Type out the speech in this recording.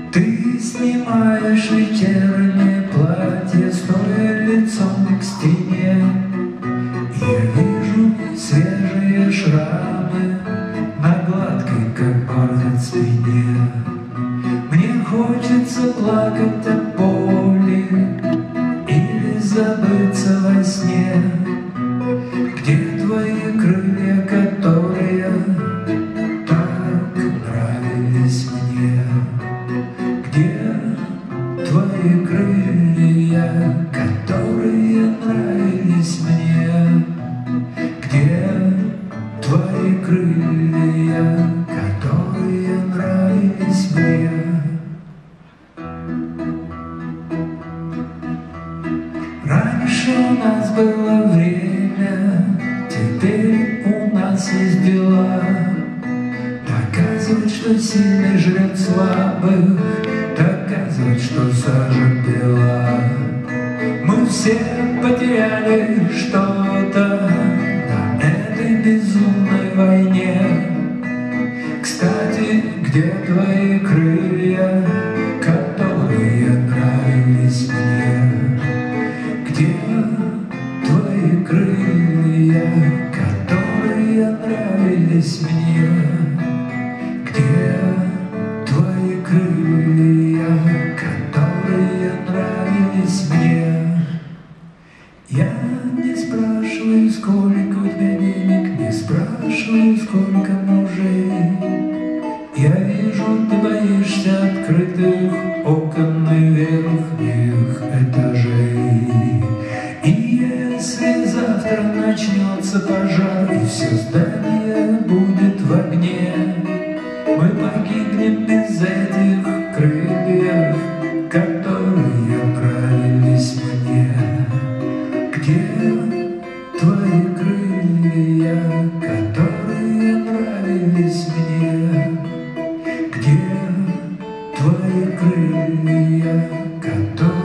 Ты снимаешь вечернее платье, стоя лицом к стене. Я вижу свежие шрамы на гладкой, как бархат, спине. Мне хочется плакать от боли или забыться во сне. Где твои крылья, которые так нравились мне? Где твои крылья, которые нравились мне? Где твои крылья, которые нравились мне? Раньше у нас было время, теперь у нас есть дела. Доказывать, что сильный жрет слабых, доказывать, что сажа бела. Мы все потеряли что-то на этой безумной войне. Кстати, где твои крылья, которые нравились мне? Где твои крылья, которые нравились мне? Где твои крылья, которые нравились мне? Я не спрашиваю, сколько у тебя денег, не спрашиваю, сколько мужей. Я вижу, ты боишься открытых окон и верхних этажей. И если завтра начнется пожар, и все здание будет в огне, мы погибнем без этих крыльев, которые нравились мне. Где твои крылья, которые нравились мне? Где твои крылья, которые